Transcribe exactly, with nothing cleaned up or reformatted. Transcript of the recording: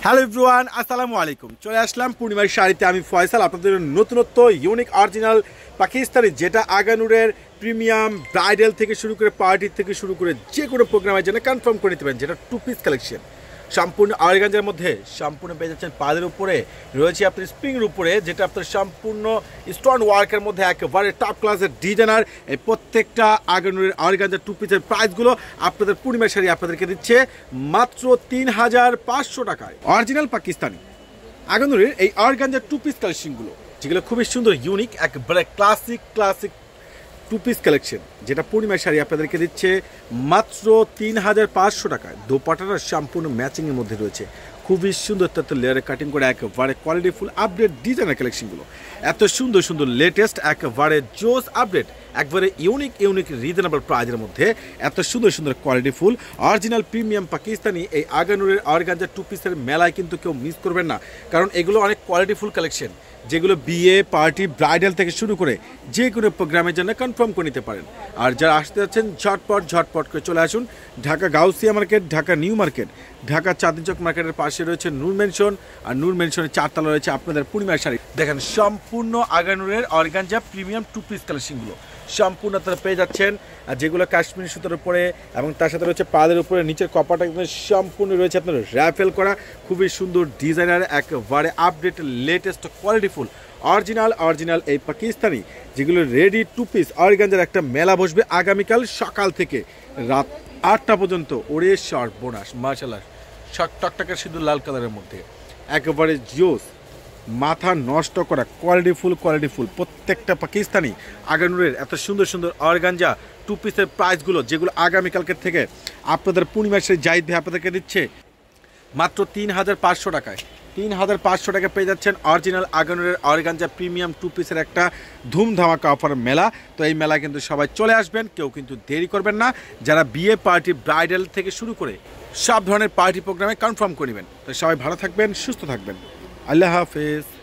Hello everyone, আসসালামু আলাইকুম। চলে আসলাম পূর্ণিমার শাড়িতে। আমি ফয়সাল, আপনাদের নতুনত্ব ইউনিক অরিজিনাল পাকিস্তানি, যেটা আগানুরের প্রিমিয়াম ব্রাইডাল থেকে শুরু করে পার্টি থেকে শুরু করে যে কোনো প্রোগ্রামের জন্য কনফার্ম করে নিতে পারেন। যেটা টু পিস কালেকশন, সম্পূর্ণ অর্গানজার মধ্যে, সম্পূর্ণ পেয়ে যাচ্ছেন পাদের উপরে, রয়েছে আপনার স্প্রিংয়ের উপরে, যেটা আপনার সম্পূর্ণ স্টোন ওয়ার্কের মধ্যে একেবারে টপ ক্লাসের ডিজাইনার। এই প্রত্যেকটা আগানুরের অর্গানজার টু পিসের প্রাইসগুলো আপনাদের পূর্ণিমা শাড়ি আপনাদেরকে দিচ্ছে মাত্র তিন হাজার পাঁচশো টাকায়। অরিজিনাল পাকিস্তানি আগানুরের এই অর্গানজার টু পিস কালেকশনগুলো, যেগুলো খুবই সুন্দর ইউনিক, একেবারে classic classic two piece collection, যেটা পূর্ণিমা শাড়ি আপনাদেরকে দিচ্ছে মাত্র তিন হাজার পাঁচশো টাকায়। দোপাটাটা সম্পূর্ণ ম্যাচিংয়ের মধ্যে রয়েছে, খুবই সুন্দর তত লেয়ারে কাটিং করে একেবারে কোয়ালিটিফুল আপডেট ডিজাইনার কালেকশনগুলো, এত সুন্দর সুন্দর লেটেস্ট একেবারে জোস আপডেট, একবারে ইউনিক ইউনিক রিজনেবল প্রাইজের মধ্যে এত সুন্দর সুন্দর কোয়ালিটিফুল অরিজিনাল প্রিমিয়াম পাকিস্তানি এই আগানুরের অর্গানজা টু পিসের মেলায় কিন্তু কেউ মিস করবেন না। কারণ এগুলো অনেক কোয়ালিটিফুল কালেকশন, যেগুলো বিয়ে পার্টি ব্রাইডাল থেকে শুরু করে যে কোনো প্রোগ্রামের জন্য কনফার্ম করে নিতে পারেন। আর যারা আসতে যাচ্ছেন ঝটপট ঝটপট করে চলে আসুন Dhaka Gausia market, Dhaka new market, Dhaka Chandni Chawk মার্কেটের পাশে রয়েছে নূর মেনশন, আর নূর মেনশনের চারতলা রয়েছে আপনাদের পূর্ণিমা শাড়ি। দেখেন সম্পূর্ণ আগানুরের অর্গানজা প্রিমিয়াম টু পিস কালেকশনগুলো সম্পূর্ণ আপনারা পেয়ে যাচ্ছেন, আর যেগুলো কাশ্মীরি সুতার উপরে এবং তার সাথে রয়েছে পাদের উপরে, নিচের কপাটা সম্পূর্ণ রয়েছে আপনার র্যাফেল করা, খুবই সুন্দর ডিজাইনার, একেবারে update latest qualityful original original এই পাকিস্তানি, যেগুলো রেডি টু পিস অর্গানজার একটা মেলা বসবে আগামীকাল সকাল থেকে রাত আটটা পর্যন্ত। ওরে শর্ট বোনাস মার্শাল্লাহ, টকটকের সিঁদুর লাল কালারের মধ্যে একেবারে জিওস, মাথা নষ্ট করা কোয়ালিটিফুল কোয়ালিটিফুল প্রত্যেকটা পাকিস্তানি আগানুরের এত সুন্দর সুন্দর অর্গানজা টু পিসের প্রাইসগুলো, যেগুলো আগামীকালকের থেকে আপনাদের পূর্ণিমা শাড়ি জাহিদ ভাই আপনাদেরকে দিচ্ছে মাত্র তিন হাজার পাঁচশো টাকায়। তিন হাজার পাঁচশো টাকা পেয়ে যাচ্ছেন অরিজিনাল আগানুরের অর্গানজা প্রিমিয়াম টু পিসের একটা ধুমধামাকা অফার মেলা। তো এই মেলা কিন্তু সবাই চলে আসবেন, কেউ কিন্তু দেরি করবেন না। যারা বিয়ে পার্টি ব্রাইডাল থেকে শুরু করে সব ধরনের পার্টি প্রোগ্রামে কনফার্ম করে নেবেন। তো সবাই ভালো থাকবেন, সুস্থ থাকবেন, আল্লাহ হাফেজ।